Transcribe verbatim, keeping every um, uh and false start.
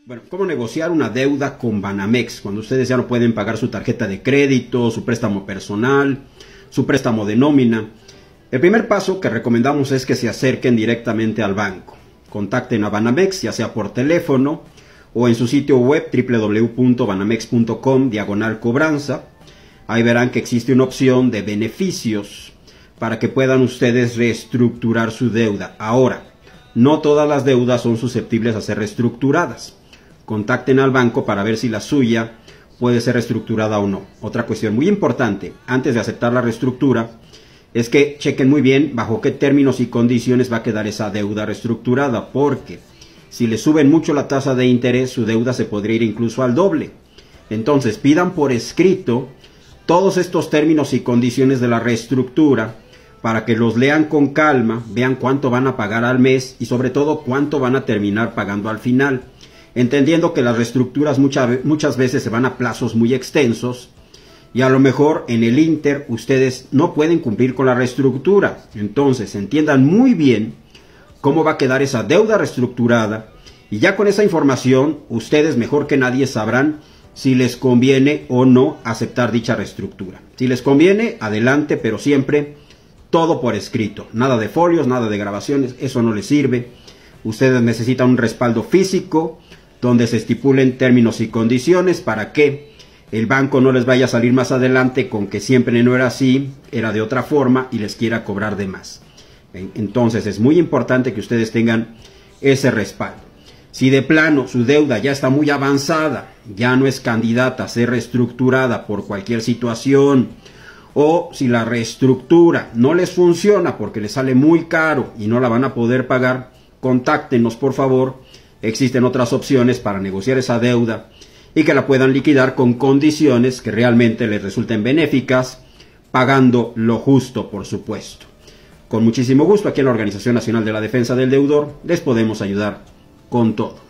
Bueno, ¿cómo negociar una deuda con Banamex cuando ustedes ya no pueden pagar su tarjeta de crédito, su préstamo personal, su préstamo de nómina? El primer paso que recomendamos es que se acerquen directamente al banco. Contacten a Banamex, ya sea por teléfono o en su sitio web doble u doble u doble u punto banamex punto com diagonal cobranza. Ahí verán que existe una opción de beneficios para que puedan ustedes reestructurar su deuda. Ahora, no todas las deudas son susceptibles a ser reestructuradas. Contacten al banco para ver si la suya puede ser reestructurada o no. Otra cuestión muy importante, antes de aceptar la reestructura, es que chequen muy bien bajo qué términos y condiciones va a quedar esa deuda reestructurada, porque si le suben mucho la tasa de interés, su deuda se podría ir incluso al doble. Entonces, pidan por escrito todos estos términos y condiciones de la reestructura para que los lean con calma, vean cuánto van a pagar al mes y sobre todo cuánto van a terminar pagando al final. Entendiendo que las reestructuras muchas, muchas veces se van a plazos muy extensos y a lo mejor en el Inter ustedes no pueden cumplir con la reestructura. Entonces entiendan muy bien cómo va a quedar esa deuda reestructurada y ya con esa información ustedes mejor que nadie sabrán si les conviene o no aceptar dicha reestructura. Si les conviene, adelante, pero siempre todo por escrito. Nada de folios, nada de grabaciones, eso no les sirve. Ustedes necesitan un respaldo físico donde se estipulen términos y condiciones para que el banco no les vaya a salir más adelante con que siempre no era así, era de otra forma y les quiera cobrar de más. Entonces es muy importante que ustedes tengan ese respaldo. Si de plano su deuda ya está muy avanzada, ya no es candidata a ser reestructurada por cualquier situación, o si la reestructura no les funciona porque les sale muy caro y no la van a poder pagar, contáctenos por favor. Existen otras opciones para negociar esa deuda y que la puedan liquidar con condiciones que realmente les resulten benéficas, pagando lo justo, por supuesto. Con muchísimo gusto, aquí en la Organización Nacional de la Defensa del Deudor les podemos ayudar con todo.